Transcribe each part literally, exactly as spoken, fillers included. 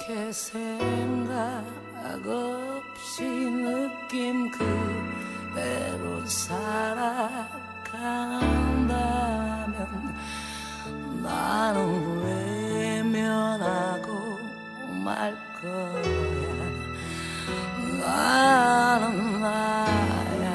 그렇게 생각 없이 느낌 그대로 살아간다면 나는 외면하고 말 거야. 나는 나야.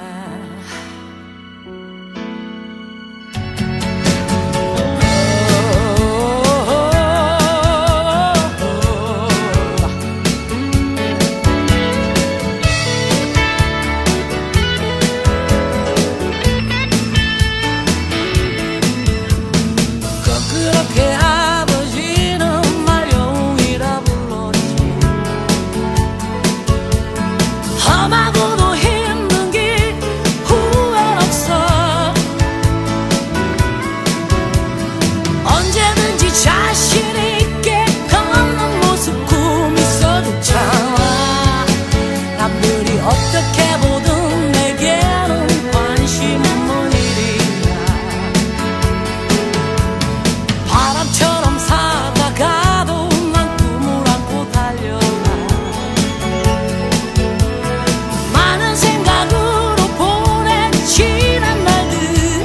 그렇게 아버지는 날 영웅이라 불렀지. 험하고도 힘든 길 후회는 없어. 언제든지 자신 있게 걷는 모습 꿈이 있어줬잖아. 남들이 어떻게 보든 내게는 관심 없는 일이야. 바람처럼 살다가도 난 꿈을 안고 달려가. 많은 생각으로 보낸 지난 날들.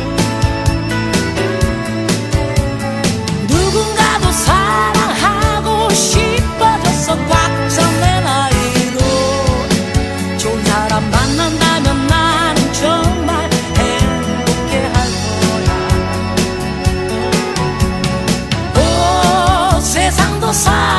누군가도 사랑하고 싶어졌어. 꽉 찬 내 나이로. 좋은 사람 만난다면 나는 정말 행복해 할 거야. 오, 세상도 사